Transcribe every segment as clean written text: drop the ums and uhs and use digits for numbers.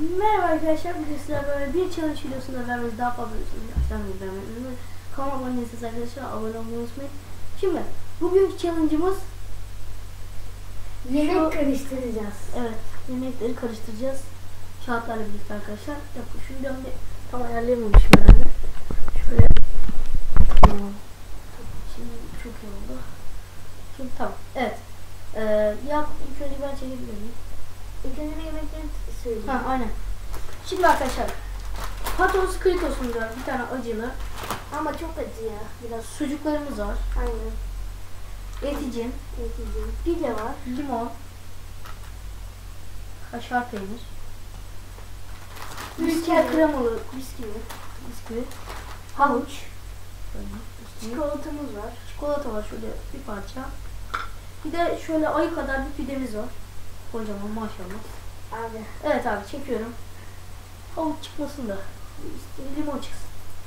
Merhaba arkadaşlar, bugün sizlerle böyle bir challenge videosunda vermeniz daha fazla videosunu kanalıma abone değilseniz arkadaşlar abone olmayı unutmayın. Şimdi bugünkü challenge'ımız yemek karıştıracağız. Evet, yemekleri karıştıracağız kağıtlarla birlikte arkadaşlar. Şunu bir tam ayarlayamamışım herhalde. Şöyle şimdi çok iyi oldu. Şimdi tamam, evet. Ya ilk önce ben çekebilir miyim? İlk önce bir yemekleri söyleyeyim. Ha, aynen. Şimdi arkadaşlar, Patos Kritos'un da bir tane acılı Ama çok acı ya. Biraz sucuklarımız var. aynen. Eticin, Pide var. limon, kaşar peynir, Ülker kremalı bisküvi, havuç, Çikolatamız var. çikolata var şöyle bir parça. Bir de şöyle ayı kadar bir pidemiz var. Kocaman maşallah. Abi. Evet abi, çekiyorum. Havuç çıkmasın da limon çıksın.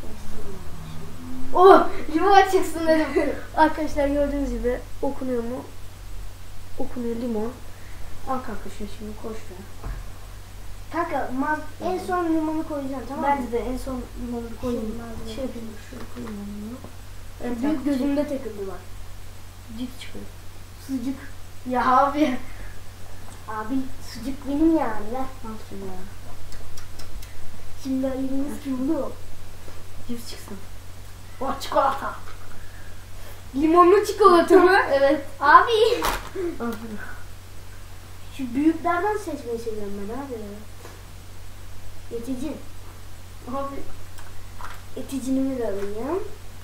Oh, limon çıksın dedim. Arkadaşlar gördüğünüz gibi okunuyor mu? Okunuyor, limon. Al kanka şunu şimdi koy şuraya. Kanka en son limonu koyacaksın, tamam mı? Bence de en son limonu bir koyayım. Şey yapayım, şöyle koyayım onu. Evet, Büyük gözümde takıldı var. cips çıkıyor. Sucuk. Ya abi. Abi sucuk benim yani. Ver. Nasıl ya? Şimdi elimiz kimdi? Cips çıksın. Oh, çikolata. Limonlu çikolata mı? Evet. Abi. Aferin. Şu büyüklerden seçmeyi seviyorum ben abi. Eticin. Abi. Eticinimi de alayım.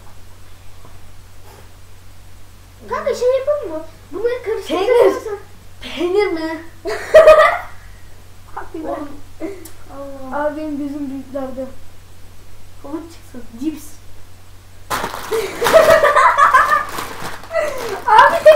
Kanka şey yapalım mı? Bunları karıştırırsan. Peynir mi? Abi Oğlum. Allah. Abi benim gözüm büyüklerde. Havuç çıksın. Cips. Abi.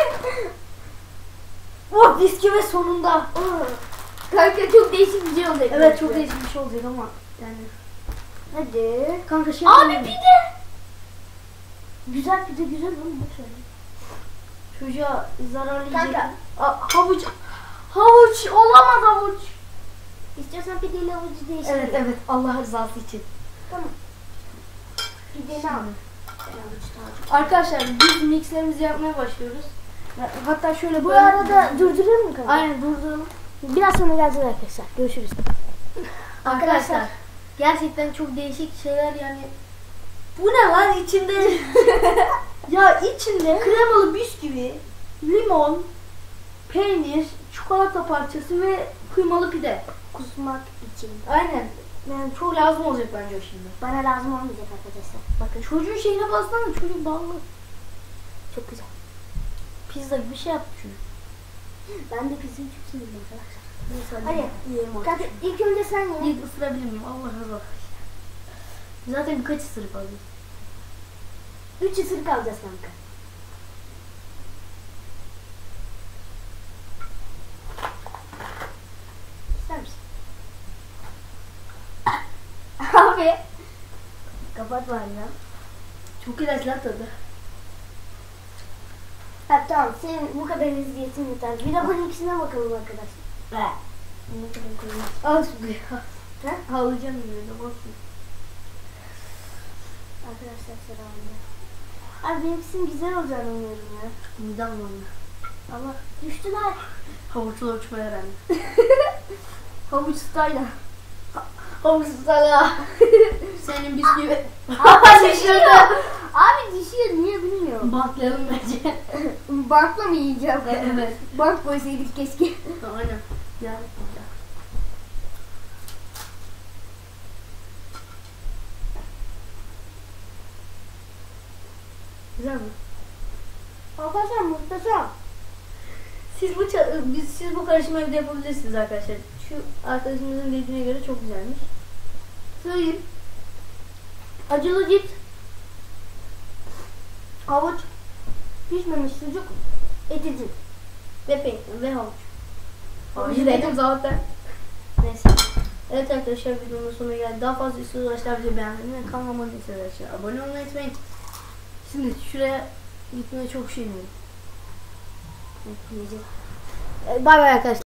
Oh, bisküvi sonunda. Kanka çok değişik bir şey olacak. Evet, çok değişik bir şey olacak ama yani. Hadi. Kanka şey Abi yapalım. pide. Güzel pide güzel oğlum. Bak şöyle. Çocuğa zararlı Kanka. yiyecek. Havuç. Havuç. Olamaz havuç. İstiyorsan pideyle havucu değiştirelim. Evet evet, Allah rızası için. Tamam. Pideni al. Arkadaşlar biz mixlerimizi yapmaya başlıyoruz. Hatta şöyle Bu böyle- arada durdurur mu kanka? Aynen, durduralım. Biraz sonra geleceğiz arkadaşlar. Görüşürüz. Arkadaşlar gerçekten çok değişik şeyler yani. Bu ne lan içinde? Ya içinde kremalı bisküvi, limon, peynir, çikolata parçası ve kıymalı pide. Kusmak için. Aynen. Yani çok lazım olacak bence o şimdi. Bana lazım olmayacak arkadaşlar. Bakın çocuğun şeyine bassana, çocuk bağlı. Çok güzel. Pizza gibi bir şey yaptı çocuk. Ben de pizzayı çok seviyorum arkadaşlar. Neyse Hadi. yiyelim artık. Kanka ilk önce sen ye. Bir ısırabilir miyim? Allah razı olsun. Zaten birkaç ısırık aldım. 3 ısırık alacağız kanka. İster misin? Abi. Kapat var ya. Çok ilaçlar tadı. Ha tamam, senin bu kadar izleyetin yeter. Bir de bunun ikisine bakalım arkadaşlar. Ne kadar koyayım. Al şu ya. Ha? Ağlayacağım yine de bakın. Arkadaşlar selamlar. Abi benimkisinin güzel olacağını umuyorum ya. Midem bulandı. Allah düştüler. Havuçla uçmaya herhalde. Havuç style. Havuç style. Senin bisküvi. Abi düşüyor. Abi düşüyor, niye bilmiyorum. Bantlayalım bence. Bankla mı yiyeceğim? Evet. Bank koysaydık keşke. Aynen. Ya. Güzel mi? Arkadaşlar muhteşem. Siz bu karışımı evde yapabilirsiniz arkadaşlar. Şu arkadaşımızın dediğine göre çok güzelmiş. Söyleyeyim. Acılı cips, havuç, Pişmemiş sucuk, etici. ve peynir ve havuç. Havuç Havuç dedim. dedim zaten. Neyse. Evet arkadaşlar, videonun sonuna geldik. Daha fazla istiyorsanız arkadaşlar videoyu beğenmeyi ve kanalıma abone değilseniz arkadaşlar abone olmayı unutmayın. Şimdi şuraya gitmeye çok şey mi? Bay bay arkadaşlar.